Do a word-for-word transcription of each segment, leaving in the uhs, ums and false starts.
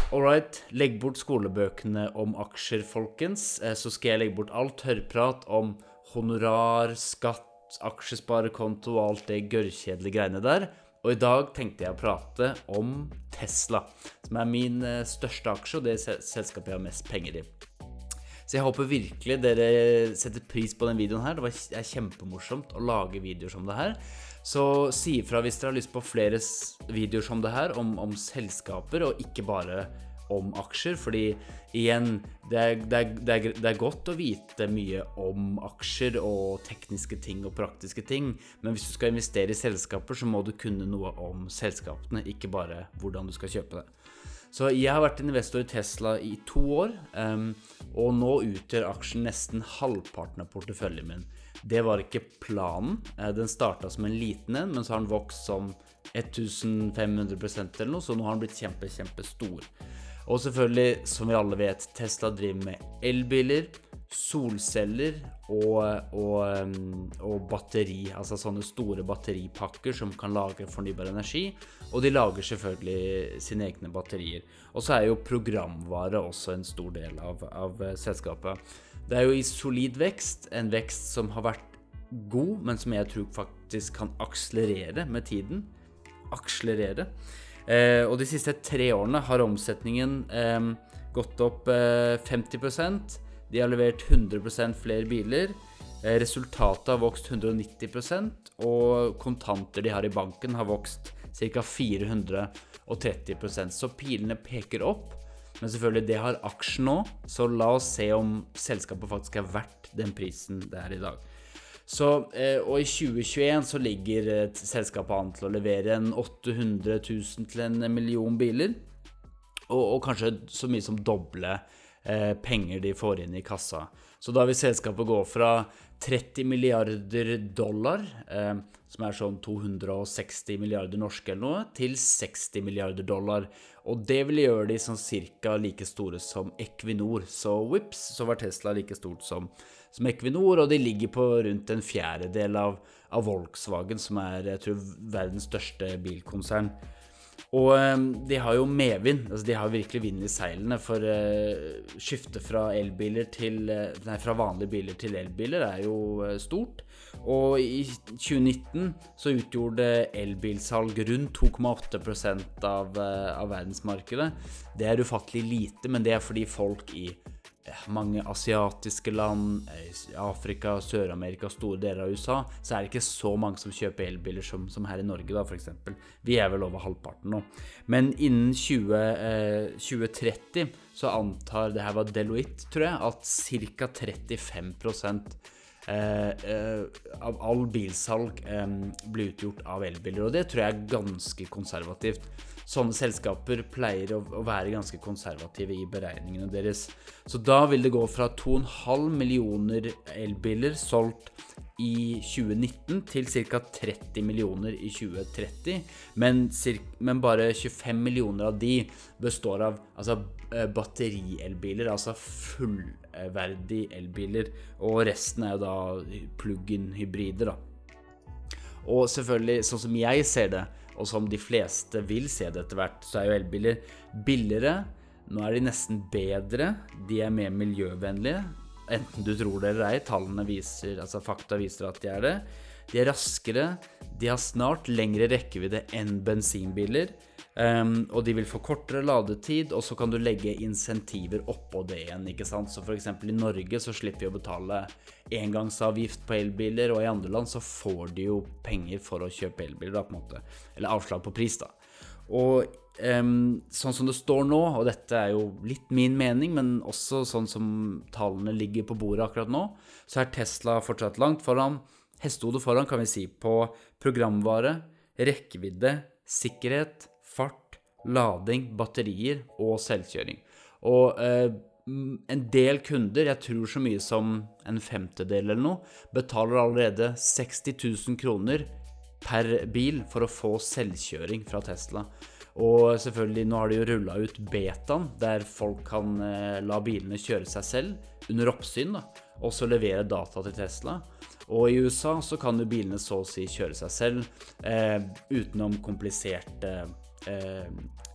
Alright, legg bort skolebøkene om aksjer, folkens. Eh, Så skal jeg legge bort alt tørrprat om honorar, skatt, aksjesparekonto og alt det gørrkjedelige greiene der. Og i dag tenkte jeg å prate om Tesla, som er min eh, største aksje, og det sel- selskapet jeg har mest penger i. Så jeg håper virkelig dere setter pris på den videoen her. Det var er kjempemorsomt å lage videoer som det her. Så si ifra hvis dere har lyst på flere s- videoer som det her, om, om selskaper, og ikke bare om aksjer. Fordi igjen, det er, det, er, det, er, det er godt å vite mye om aksjer og tekniske ting og praktiske ting. Men hvis du skal investere i selskaper, så må du kunne noe om selskapene, ikke bare hvordan du skal kjøpe det. Så jeg har vært investor i Tesla i to år, um, og nå utgjør aksjen nesten halvparten av porteføljen min. Det var ikke planen. Eh, Den startet som en liten en, men så har den vokst som fem hundre prosent eller noe, så nå har den blitt kjempe, kjempe stor. Og selvfølgelig, som vi alle vet, Tesla driver med elbiler, solceller og, og, um, og batteri, altså sånne store batteripakker som kan lagre fornybar energi, og de lager selvfølgelig sine egne batterier. Og så er jo programvare også en stor del av, av eh, selskapet. Det er jo i solid vekst, en vekst som har vært god, men som jeg tror faktisk kan akselerere med tiden. Akselerere. Eh, og de siste tre årene har omsetningen eh, gått opp eh, femti prosent. De har levert hundre prosent flere biler. Eh, Resultatet har vokst hundre og nitti prosent, og kontanter de har i banken har vokst ca. fire hundre og tretti prosent. Så pilene peker opp, men selvfølgelig det har aksjen nå, så la oss se om selskapet faktisk er verdt den prisen det er i dag. Så, eh, og i tjue tjueen så ligger eh, selskapet an til å levere en åtte hundre tusen til en million biler, og, og kanskje så mye som doble eh, penger de får inn i kassa. Så da vil selskapet gå fra tretti milliarder dollar, eh, som er sånn to hundre og seksti milliarder norske eller noe, til seksti milliarder dollar. Og det vil gjøre de sånn cirka like store som Equinor. Så whips, så var Tesla like stort som, som Equinor, og de ligger på rundt en fjerdedel av, av Volkswagen, som er, jeg tror, verdens største bilkonsern. Og um, de har jo medvind, altså de har virkelig vind i seilene, for uh, skifte fra elbiler til, uh, nei, fra vanlige biler til elbiler er jo uh, stort. Og i tjue nitten så utgjorde elbilsalg rundt to komma åtte prosent av, uh, av verdensmarkedet. Det er ufattelig lite, men det er fordi folk i mange asiatiske land, Afrika, Sør-Amerika, store deler av U S A, så er det ikke så mange som kjøper elbiler som, som her i Norge da, for eksempel. Vi er vel over halvparten nå. Men innen tjue tretti så antar, det her var Deloitte, tror jeg, at cirka trettifem prosent eh, eh, av all bilsalg eh, blir utgjort av elbiler, og det tror jeg er ganske konservativt. Sånne selskaper pleier å, å være ganske konservative i beregningene deres. Så da vil det gå fra to komma fem millioner elbiler solgt i tjue nitten til ca. tretti millioner i tjue tretti, men, men bare tjuefem millioner av de består av altså, batterielbiler, altså fullverdige elbiler, og resten er jo da plug-in hybrider da. Og selvfølgelig, sånn som jeg ser det, og som de fleste vil se det etter hvert, så er jo elbiler billigere. Nå er de nesten bedre, de er mer miljøvennlige, enten du tror det eller ei. Tallene viser, altså fakta viser at de er det. De er raskere, de har snart lengre rekkevidde enn bensinbiler, um, og de vil få kortere ladetid, og så kan du legge insentiver oppå det igjen, ikke sant? Så for eksempel i Norge så slipper vi å betale engangsavgift på elbiler, og i andre land så får de jo penger for å kjøpe elbiler da, på en måte, eller avslag på pris da. Og um, sånn som det står nå, og dette er jo litt min mening, men også sånn som tallene ligger på bordet akkurat nå, så er Tesla fortsatt langt foran, hestehodet foran kan vi si, på programvare, rekkevidde, sikkerhet, fart, lading, batterier og selvkjøring. Og eh, en del kunder, jeg tror så mye som en femtedel eller noe, betaler allerede seksti tusen kroner per bil for å få selvkjøring fra Tesla. Og selvfølgelig, nå har de jo rullet ut betaen, der folk kan eh, la bilene kjøre seg selv under oppsyn da, og så levere data til Tesla. Og i U S A så kan jo bilene så å si kjøre seg selv eh, utenom kompliserte eh,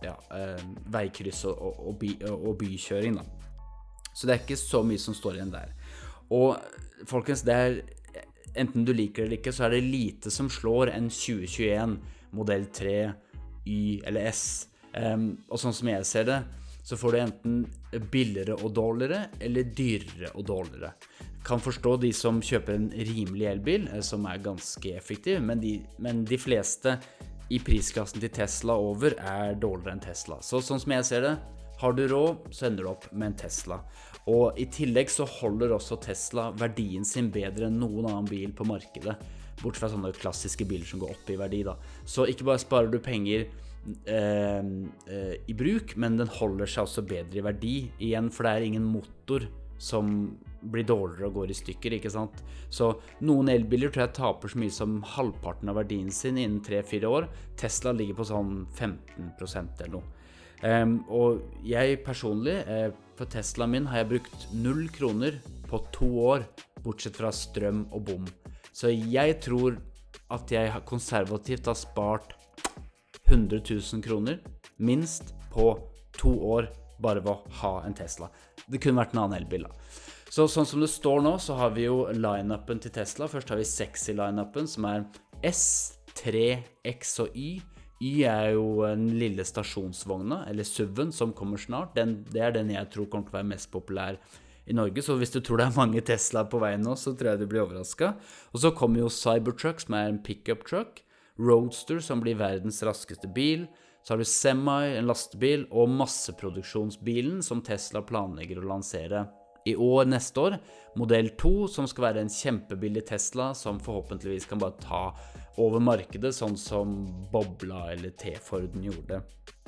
ja, eh, veikryss og, og, og, by, og bykjøring da. Så det er ikke så mye som står igjen der. Og folkens, det er, enten du liker det eller ikke, så er det lite som slår en tjue tjueen modell tre, Y eller S. Um, og sånn som jeg ser det, så får du enten billigere og dårligere, eller dyrere og dårligere. Kan forstå de som kjøper en rimelig elbil, som er ganske effektiv, men de, men de fleste i prisklassen til Tesla over er dårligere enn Tesla. Så sånn som jeg ser det, har du råd, så ender du opp med en Tesla. Og i tillegg så holder også Tesla verdien sin bedre enn noen annen bil på markedet, bort fra sånne klassiske biler som går opp i verdi da. Så ikke bare sparer du penger eh, eh, i bruk, men den holder seg også bedre i verdi igjen, for det er ingen motor som blir dårligere og går i stykker, ikke sant? Så noen elbiler tror jeg taper så mye som halvparten av verdien sin innen tre til fire år. Tesla ligger på sånn femten prosent eller noe. Um, og jeg personlig, eh, for Teslaen min har jeg brukt null kroner på to år, bortsett fra strøm og bom. Så jeg tror at jeg konservativt har spart hundre tusen kroner, minst på to år, bare ved å ha en Tesla. Det kunne vært en annen elbil da. Så sånn som det står nå, så har vi jo line-upen til Tesla. Først har vi sexy line-upen, som er S, tre, X og Y. Y er jo den lille stasjonsvogna, eller S U V-en, som kommer snart. Den, det er den jeg tror kommer til å være mest populær i Norge, så hvis du tror det er mange Tesla på veien nå, så tror jeg du blir overrasket. Og så kommer jo Cybertruck, som er en pick-up truck, Roadster, som blir verdens raskeste bil, så har du Semi, en lastebil, og masseproduksjonsbilen, som Tesla planlegger å lansere i år, neste år, modell to, som skal være en kjempebillig Tesla, som forhåpentligvis kan bare ta over markedet, sånn som Bobla eller T-Forden gjorde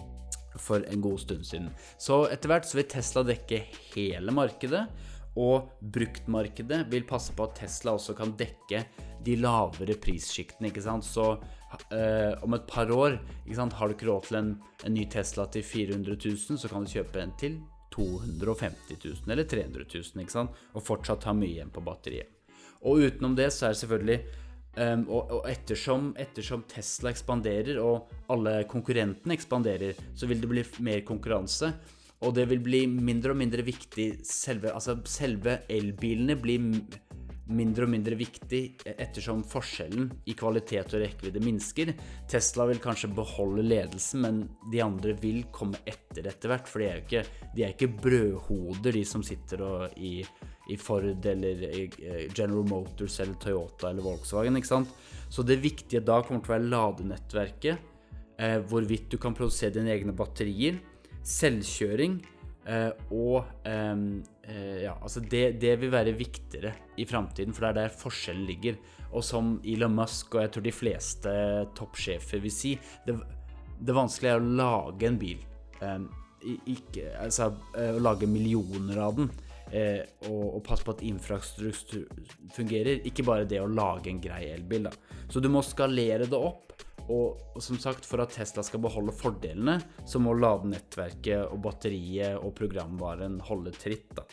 for en god stund siden. Så etter hvert så vil Tesla dekke hele markedet, og bruktmarkedet vil passe på at Tesla også kan dekke de lavere prissskiktene, ikke sant? Så eh, om et par år, ikke sant, har du ikke råd til en, en ny Tesla til fire hundre tusen, så kan du kjøpe en til to hundre og femti tusen eller tre hundre tusen, ikke sant? Og fortsatt ha mye igjen på batteriet. Og utenom det så er det selvfølgelig, um, og, og ettersom, ettersom Tesla ekspanderer og alle konkurrentene ekspanderer, så vil det bli mer konkurranse, og det vil bli mindre og mindre viktig, selve, altså selve elbilene blir mindre og mindre viktig ettersom forskjellen i kvalitet og rekkevidde minsker. Tesla vil kanskje beholde ledelsen, men de andre vil komme etter etter hvert, for de er jo ikke, de er ikke brødhoder, de som sitter og, i, i Ford eller i General Motors eller Toyota eller Volkswagen, ikke sant? Så det viktige da kommer til å være ladenettverket, eh, hvorvidt du kan produsere dine egne batterier, selvkjøring, Uh, og um, uh, ja, altså det, det vil være viktigere i fremtiden, for det er der forskjellen ligger. Og som Elon Musk og jeg tror de fleste toppsjefer vil si, det, det vanskelige er å lage en bil, um, ikke, altså uh, å lage millioner av den, uh, og, og passe på at infrastruktur fungerer, ikke bare det å lage en grei elbil da. Så du må skalere det opp. Og, og som sagt, for at Tesla skal beholde fordelene, så må ladenettverket og batteriet og programvaren holde tritt da.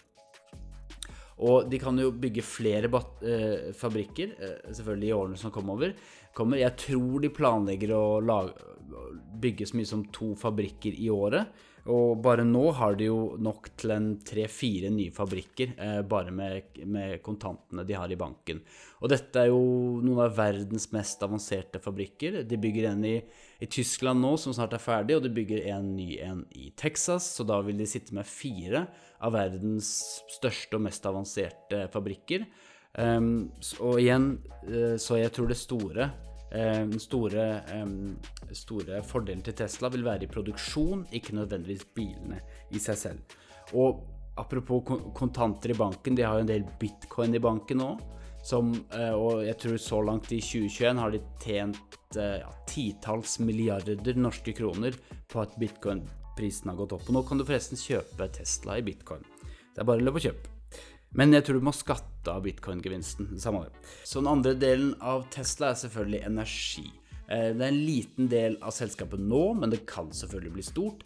Og de kan jo bygge flere eh, fabrikker, eh, selvfølgelig i årene som kommer over. Kommer. Jeg tror de planlegger å lage, bygge så mye som to fabrikker i året, og bare nå har de jo nok til en tre-fire nye fabrikker, eh, bare med, med kontantene de har i banken. Og dette er jo noen av verdens mest avanserte fabrikker. De bygger en i, i Tyskland nå, som snart er ferdig, og de bygger en ny en i Texas, så da vil de sitte med fire av verdens største og mest avanserte fabrikker. Um, og igjen, uh, så jeg tror det store, um, store, um, store fordelen til Tesla vil være i produksjon, ikke nødvendigvis bilene i seg selv. Og apropos kontanter i banken, de har jo en del bitcoin i banken nå, som, uh, og jeg tror så langt i tjue tjueen har de tjent uh, ja, titalls milliarder norske kroner på at bitcoin-prisen har gått opp. Og nå kan du forresten kjøpe Tesla i bitcoin. Det er bare løp å kjøpe. Men jeg tror du må skatte av bitcoin-gevinsten, samme det. Så den andre delen av Tesla er selvfølgelig energi. Det er en liten del av selskapet nå, men det kan selvfølgelig bli stort.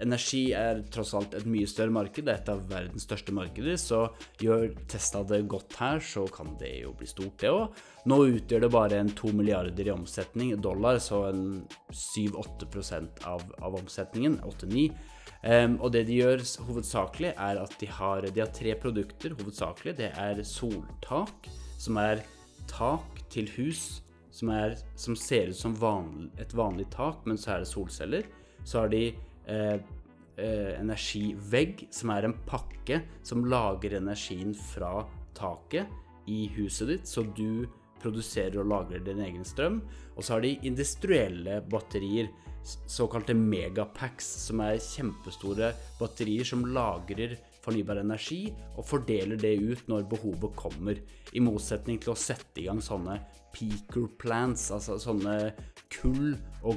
energi er tross alt et mye større marked, det er et av verdens største markeder, så gjør Tesla det godt her, så kan det jo bli stort det også. Nå utgjør det bare en to milliarder i omsetning, dollar, så en syv til åtte prosent av, av omsetningen, åtte til ni. Um, og det de gjør hovedsakelig er at de har, de har tre produkter hovedsakelig. Det er soltak, som er tak til hus, som, er, som ser ut som vanlig, et vanlig tak, men så er det solceller. Så har de eh, eh, energivegg, som er en pakke som lager energien fra taket i huset ditt, så du produserer og lagrer din egen strøm. Og så har de industrielle batterier, såkalte megapacks, som er kjempestore batterier som lagrer fornybar energi og fordeler det ut når behovet kommer, i motsetning til å sette i gang sånne peaker plants, altså sånne kull- og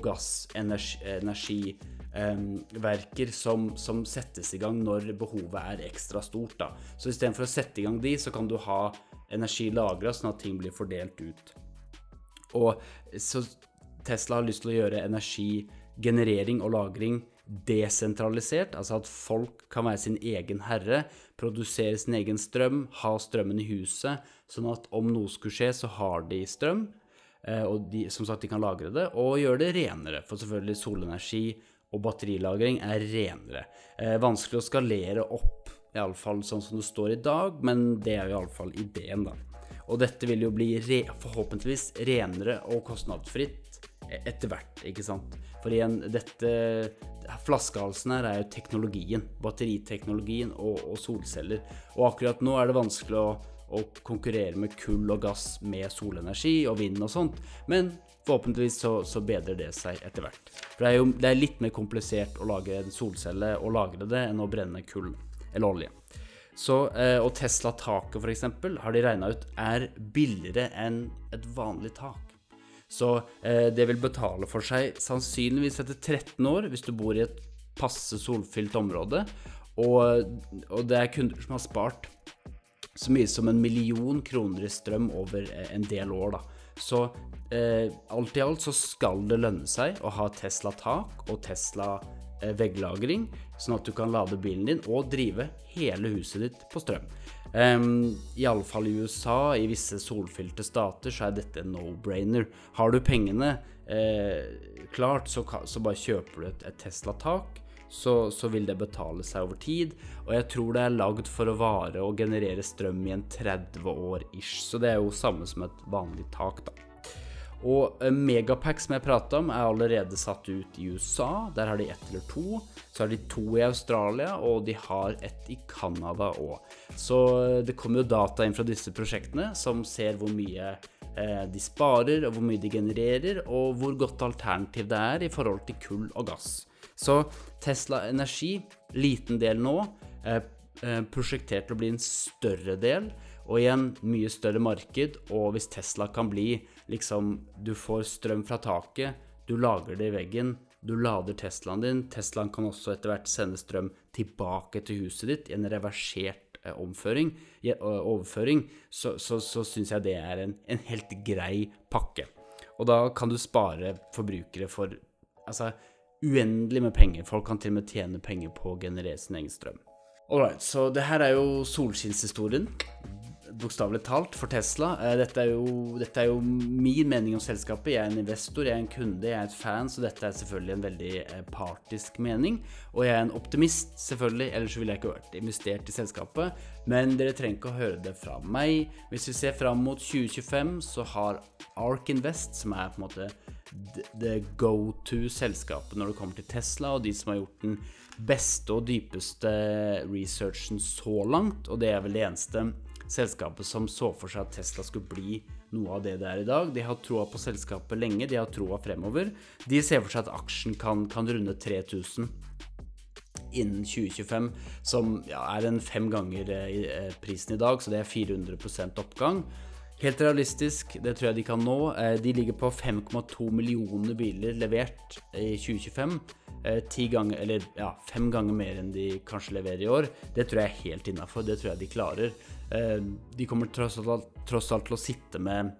gassenergiverker eh, som, som settes i gang når behovet er ekstra stort da. Så i stedet for å sette i gang de, så kan du ha energi lagret sånn at ting blir fordelt ut. Og så Tesla har lyst til å gjøre energigenerering og lagring desentralisert, altså at folk kan være sin egen herre, produsere sin egen strøm, ha strømmen i huset, sånn at om noe skulle skje så har de strøm, og de, som sagt de kan lagre det, og gjøre det renere, for selvfølgelig solenergi og batterilagring er renere. Eh, vanskelig å skalere opp, i alle fall sånn som det står i dag, men det er jo i alle fall ideen da. Og dette vil jo bli re, forhåpentligvis renere og kostnadsfritt etter hvert, ikke sant? For igjen, dette, flaskehalsen her er jo teknologien, batteriteknologien og, og solceller. Og akkurat nå er det vanskelig å, å konkurrere med kull og gass med solenergi og vind og sånt, men forhåpentligvis så, så bedrer det seg etter hvert. For det er jo det er litt mer komplisert å lage en solcelle og lagre det enn å brenne kull eller olje. Så, og Tesla-taket for eksempel, har de regnet ut, er billigere enn et vanlig tak. Så eh, det vil betale for seg sannsynligvis etter tretten år, hvis du bor i et passe solfylt område, og, og det er kunder som har spart så mye som en million kroner i strøm over en del år da. Så eh, alt i alt så skal det lønne seg å ha Tesla-tak og Tesla vegglagring, sånn at du kan lade bilen din og drive hele huset ditt på strøm. Um, I alle fall i U S A, i visse solfylte stater, så er dette en no-brainer. Har du pengene eh, klart, så, så bare kjøper du et, et Tesla-tak, så, så vil det betale seg over tid, og jeg tror det er lagd for å vare og generere strøm i en tretti år ish, så det er jo samme som et vanlig tak da. Og Megapack som jeg pratet om er allerede satt ut i U S A, der har de ett eller to, så har de to i Australia, og de har ett i Kanada også. Så det kommer jo data inn fra disse prosjektene som ser hvor mye eh, de sparer, og hvor mye de genererer, og hvor godt alternativ det er i forhold til kull og gass. Så Tesla Energi, liten del nå, eh, prosjektert til å bli en større del, og igjen, mye større marked, og hvis Tesla kan bli, liksom, du får strøm fra taket, du lager det i veggen, du lader Teslaen din, Teslaen kan også etter hvert sende strøm tilbake til huset ditt i en reversert eh, omføring, eh, overføring, så, så, så synes jeg det er en, en helt grei pakke. Og da kan du spare forbrukere for, altså, uendelig med penger. Folk kan til og med tjene penger på å generere sin egen strøm. Alright, så det her er jo solskinnshistorien, bokstavelig talt, for Tesla. Dette er, jo, dette er jo min mening om selskapet. Jeg er en investor, jeg er en kunde, jeg er et fan, så dette er selvfølgelig en veldig partisk mening. Og jeg er en optimist, selvfølgelig, ellers ville jeg ikke vært investert i selskapet. Men dere trenger ikke å høre det fra meg. Hvis vi ser frem mot tjue tjuefem, så har Ark Invest, som er på en måte det go-to-selskapet når det kommer til Tesla, og de som har gjort den beste og dypeste researchen så langt, og det er vel det eneste selskapet som så for seg at Tesla skulle bli noe av det det er i dag. De har troa på selskapet lenge, de har troa fremover. De ser for seg at aksjen kan, kan runde tre tusen innen tjue tjuefem, som ja, er en fem ganger eh, prisen i dag, så det er fire hundre prosent oppgang. Helt realistisk, det tror jeg de kan nå. De ligger på fem komma to millioner biler levert i tjue tjuefem. Ti ganger, eller ja, fem ganger mer enn de kanskje leverer i år. Det tror jeg er helt innenfor, det tror jeg de klarer. De kommer tross alt, tross alt til å sitte med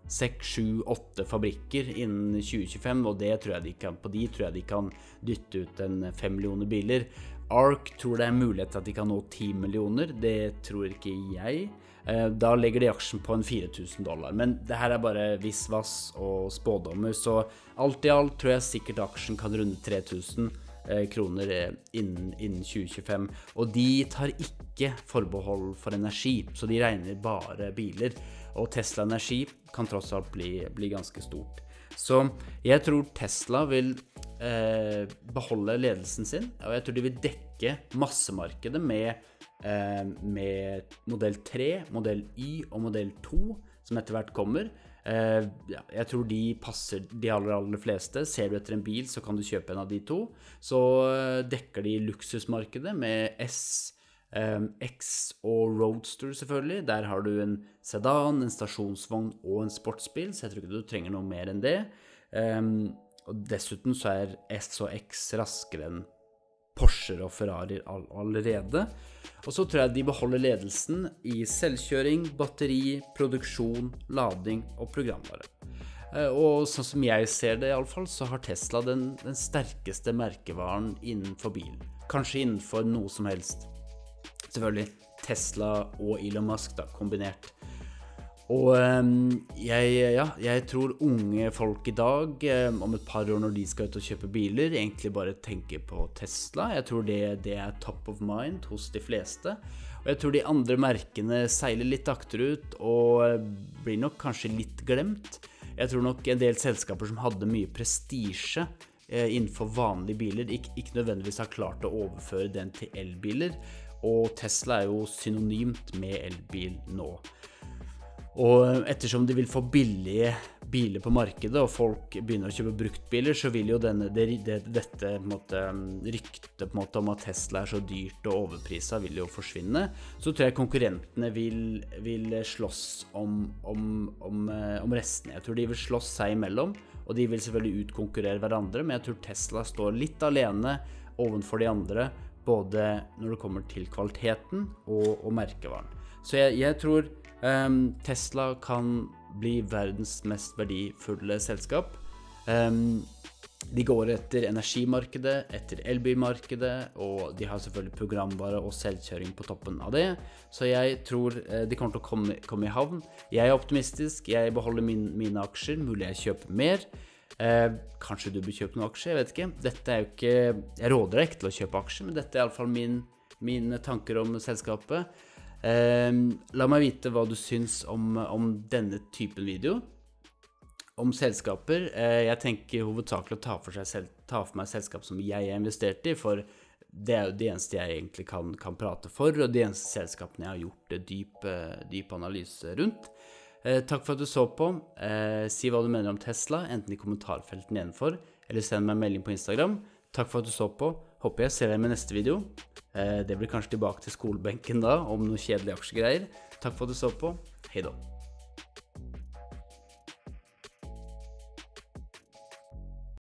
seks, sju, åtte fabrikker innen tjue tjuefem, og det tror jeg de kan, på de tror jeg de kan dytte ut en fem millioner biler. Arc tror det er mulighet til at de kan nå ti millioner, det tror ikke jeg. Da legger de aksjen på en fire tusen dollar, men det her er bare visvass og spådommer, så alt i alt tror jeg sikkert aksjen kan runde tre tusen kroner innen, innen tjue tjuefem, og de tar ikke forbehold for energi, så de regner bare biler, og Tesla Energi kan tross alt bli, bli ganske stort. Så jeg tror Tesla vil eh, beholde ledelsen sin, og jeg tror de vil dekke massemarkedet med, eh, med modell tre, modell Y og modell to, som etter hvert kommer. Eh, ja, jeg tror de passer de aller, aller fleste. Ser du etter en bil, så kan du kjøpe en av de to. Så eh, dekker de luksusmarkedet med S, Um, X og Roadster selvfølgelig. Der har du en sedan, en stasjonsvogn og en sportsbil, så jeg tror ikke du trenger noe mer enn det. Um, og dessuten så er S og X raskere enn Porsche og Ferrari all allerede. Og så tror jeg de beholder ledelsen i selvkjøring, batteri, produksjon, lading og programvare. Uh, og sånn som jeg ser det i alle fall, så har Tesla den, den sterkeste merkevaren innenfor bil. Kanskje innenfor noe som helst. Selvfølgelig Tesla og Elon Musk da, kombinert. Og um, jeg, ja, jeg tror unge folk i dag, um, om et par år når de skal ut og kjøpe biler, egentlig bare tenker på Tesla. Jeg tror det, det er top of mind hos de fleste. Og jeg tror de andre merkene seiler litt akterut og blir nok kanskje litt glemt. Jeg tror nok en del selskaper som hadde mye prestige eh, innenfor vanlige biler, ikke, ikke nødvendigvis har klart å overføre den til elbiler. Og Tesla er jo synonymt med elbil nå. Og ettersom de vil få billige biler på markedet, og folk begynner å kjøpe bruktbiler, så vil jo denne, det, det, dette på en måte, ryktet på en måte om at Tesla er så dyrt og overpriset vil jo forsvinne. Så tror jeg konkurrentene vil, vil slåss om, om, om, om restene. Jeg tror de vil slåss seg imellom, og de vil selvfølgelig utkonkurrere hverandre, men jeg tror Tesla står litt alene ovenfor de andre, både når det kommer til kvaliteten og, og merkevaren. Så jeg, jeg tror um, Tesla kan bli verdens mest verdifulle selskap. Um, de går etter energimarkedet, etter elbilmarkedet, og de har selvfølgelig programvare og selvkjøring på toppen av det. Så jeg tror uh, de kommer til å komme, komme i havn. Jeg er optimistisk, jeg beholder min, mine aksjer, mulig jeg kjøper mer. Eh, kanskje du bør kjøpe noen aksjer, jeg vet ikke. Dette er jo ikke, jeg råder deg ikke til å kjøpe aksjer, men dette er i alle fall min, mine tanker om selskapet. Eh, la meg vite hva du syns om, om denne typen video. Om selskaper. Eh, jeg tenker hovedsakelig å ta for, seg selv, ta for meg selskap som jeg har investert i, for det er jo det eneste jeg egentlig kan, kan prate for, og de eneste selskapene jeg har gjort dyp, dyp analyse rundt. Eh, takk for at du så på. Eh, si hva du mener om Tesla, enten i kommentarfelten nedenfor, eller send meg en melding på Instagram. Takk for at du så på. Håper jeg ser deg med neste video. Eh, det blir kanskje tilbake til skolebenken da, om noen kjedelige aksjegreier. Takk for at du så på. Hei da.